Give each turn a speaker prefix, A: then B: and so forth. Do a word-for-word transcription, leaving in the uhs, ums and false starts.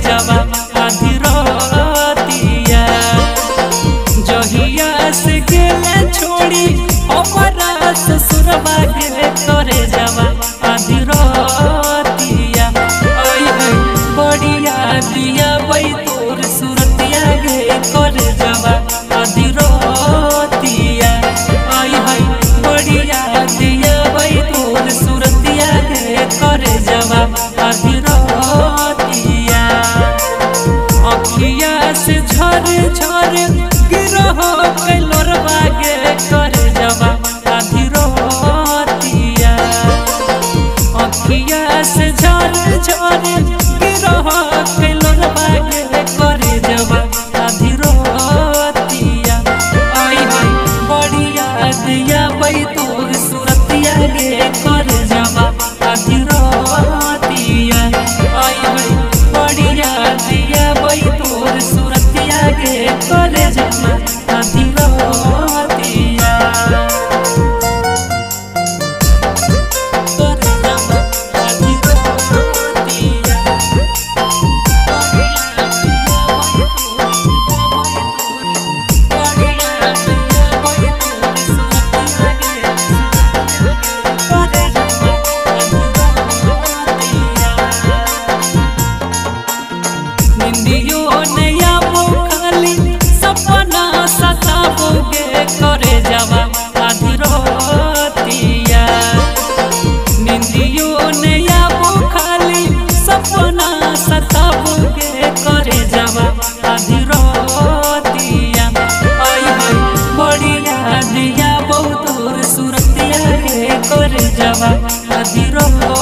A: जवा आधी रातिया जहिया से गेले छोड़ी हमारा ससुरबा गे करे जवा आधी रातिया बढ़िया दिया वही तोर सुरतिया गे करे जवा आधी रातिया आई है बढ़िया दिया वही तोर सुरतिया गे करे जवा आधी रातिया अखिया से झर झर गिरह कैलोरबा गे करे जवा आधी रातिया अखिया से झर झर गिरह कैलोरबा गे करे जवा आधी रातिया आई है बढ़िया दिया वही तोर सुरतिया गे करे जवा आधी रातिया आई है बढ़िया दिया वही तोर सुरतिया गे करे जवा आधी रातिया करे जवा आधी रातिया निंदियो नया मुखाली सपना सताबोगे करे जवा आधी रातिया निंदियो नया मुखाली सपना सताबोगे करे जवा आधी रातिया आई है बढ़िया दिया बहुत सुरतिया गे करे जवा आधी रातिया।